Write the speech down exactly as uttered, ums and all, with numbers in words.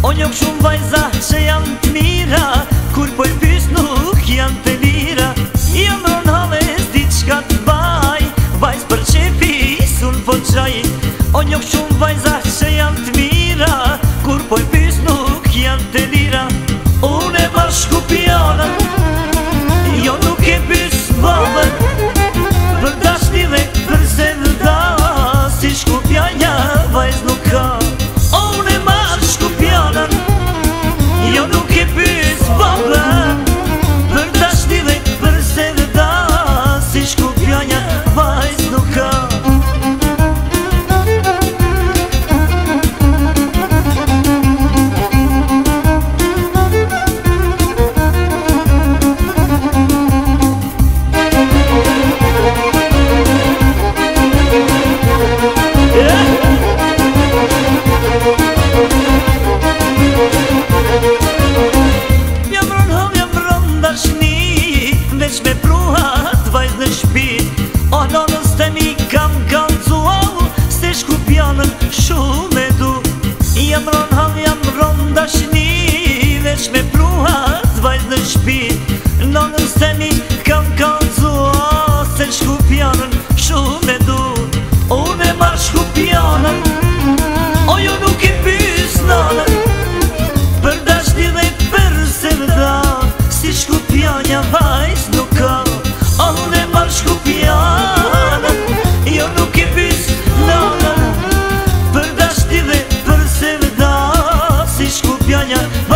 O njoh shumë vajza që janë të mira, kur po i pyes nuk janë të lira. Jam rën hale s'di qka të baj, vajz për qefi sun po qaj. O njoh shumë vajza që janë të mira, kur po i pyes nuk janë të lira. Unë e marrë shkupjanën, jo nuk e pyes babën, për dashni dhe për sevda, si shkupjanja vajz nuk ka. Unë e marrë shkupjanën, jo nuk e pyes babën, për dashni dhe për sevda, si shkupjanja vajz nuk ka. Veç me pruhat vajz në shpi, o nonës të mi kam kalcuau, se shkupjanën shumë e du. Jam ron hal, jam ron dashni, veç me pruhat vajz në shpi, nonës të mi kam kalcuau, se shkupjanën shumë e du. Unë e marrë shkupjanën, o jo nuk e pyes nanën, për dashni dhe për sevda, si shkupjanja vajz nuk ka. Unë e marrë shkupjanën, jo nuk e pyes nanën, për dashni dhe për sevda, si shkupjanja vajz nuk ka.